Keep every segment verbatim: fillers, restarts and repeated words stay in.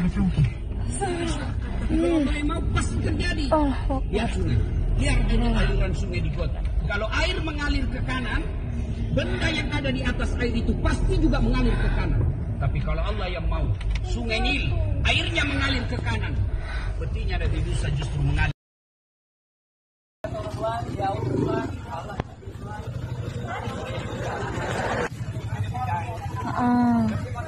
Kalau mulai mau pasti terjadi. Lihat sungai. Lihat ini aliran sungai di kota. Kalau air mengalir ke kanan, benda yang ada di atas air itu pasti juga mengalir ke kanan. Tapi kalau Allah yang mau, sungai Nil, airnya mengalir ke kanan, petinya Nabi Musa justru mengalir. Ah.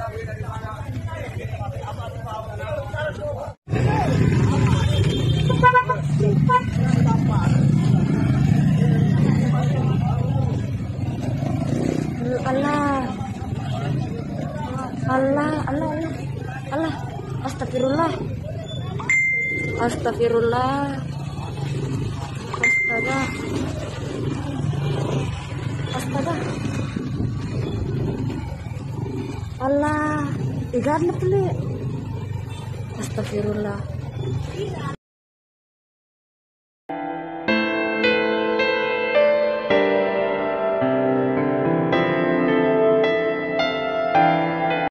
Allah, Allah, Allah, Allah, astagfirullah, astagfirullah, astaga, astaga, Allah, igan na puli, astagfirullah.